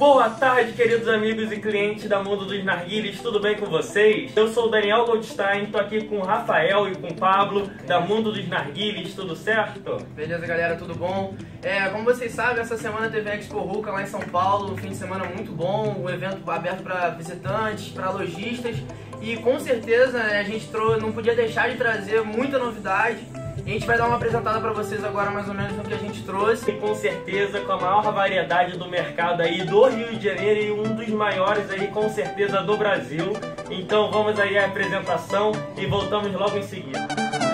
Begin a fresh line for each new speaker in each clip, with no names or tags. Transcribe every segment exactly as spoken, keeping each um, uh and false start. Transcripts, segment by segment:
Boa tarde, queridos amigos e clientes da Mundo dos Narguiles, tudo bem com vocês? Eu sou o Daniel Goldstein, tô aqui com o Rafael e com o Pablo da Mundo dos Narguiles, tudo certo?
Beleza, galera, tudo bom? É, como vocês sabem, essa semana teve a Expo Hookah lá em São Paulo, um fim de semana muito bom, um evento aberto para visitantes, para lojistas, e com certeza a gente trou- não podia deixar de trazer muita novidade. A gente vai dar uma apresentada para vocês agora mais ou menos no que a gente trouxe.
E com certeza com a maior variedade do mercado aí do Rio de Janeiro e um dos maiores aí com certeza do Brasil. Então vamos aí à apresentação e voltamos logo em seguida.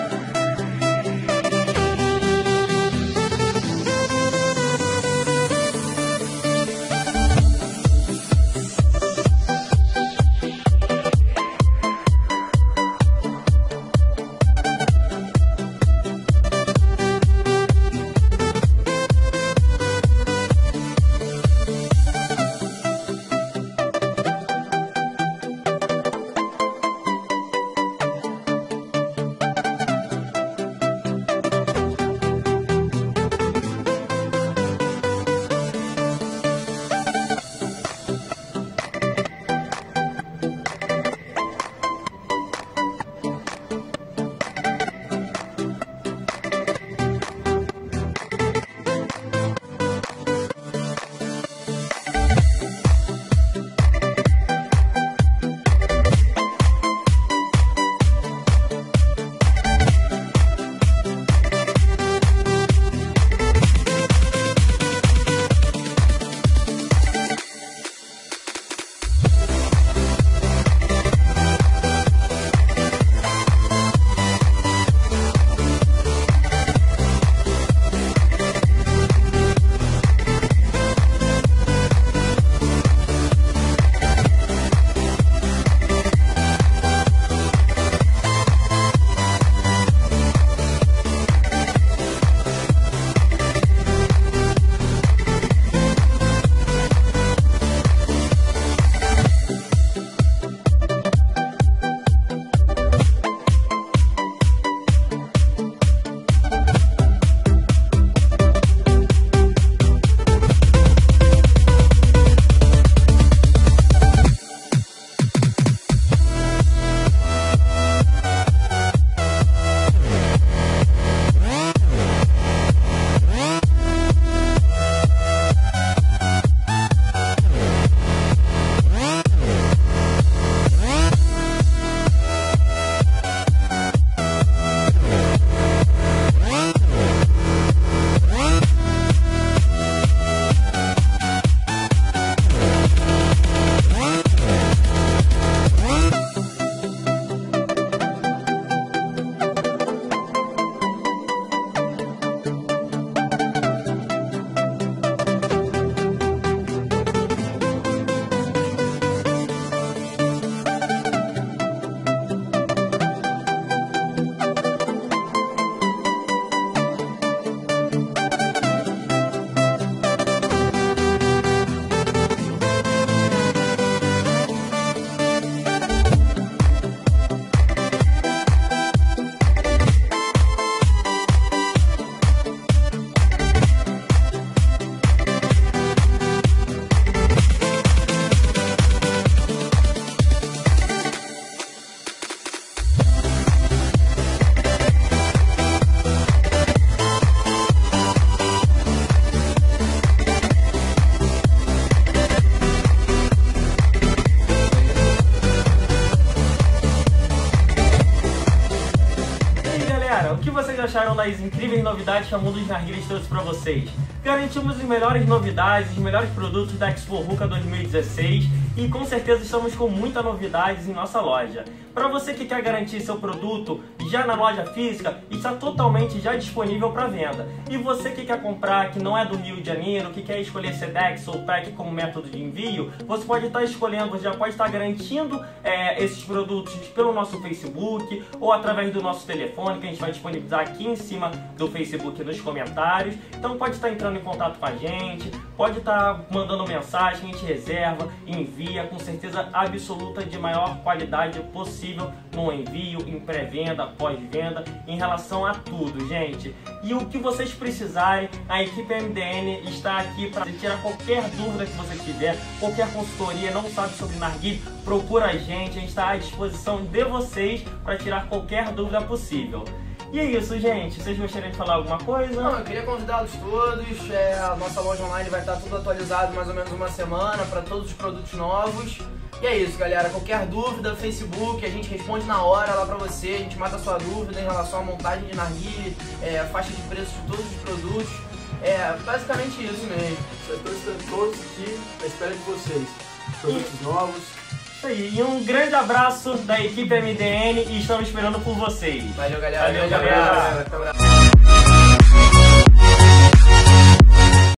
O que vocês acharam das incríveis novidades que a Mundo dos Narguiles trouxe para vocês? Garantimos as melhores novidades, os melhores produtos da Expo Hookah dois mil e dezesseis e com certeza estamos com muitas novidades em nossa loja. Para você que quer garantir seu produto já na loja física, está totalmente já disponível para venda. E você que quer comprar, que não é do Rio de Janeiro, que quer escolher Sedex ou P E C como método de envio, você pode estar escolhendo, já pode estar garantindo é, esses produtos pelo nosso Facebook ou através do nosso telefone, que a gente vai disponibilizar aqui em cima do Facebook nos comentários. Então pode estar entrando em contato com a gente, pode estar mandando mensagem, a gente reserva, envia com certeza absoluta de maior qualidade possível no envio, em pré-venda, pós-venda, em relação a tudo, gente. E o que vocês precisarem, a equipe M D N está aqui para tirar qualquer dúvida que você tiver, qualquer consultoria, não sabe sobre narguilé, procura a gente, a gente está à disposição de vocês para tirar qualquer dúvida possível. E é isso, gente. Vocês gostariam de falar alguma coisa?
Não, eu queria convidá-los todos. É, a nossa loja online vai estar tudo atualizado mais ou menos uma semana para todos os produtos novos. E é isso, galera. Qualquer dúvida, Facebook, a gente responde na hora lá pra você. A gente mata a sua dúvida em relação à montagem de narguilé, é, faixa de preço de todos os produtos. É basicamente isso mesmo.
Estou estando todos aqui à espera de vocês. Produtos e... novos.
Isso aí. E um grande abraço da equipe M D N e estamos esperando por vocês.
Valeu, galera.
Valeu,
Valeu,
galera.
galera.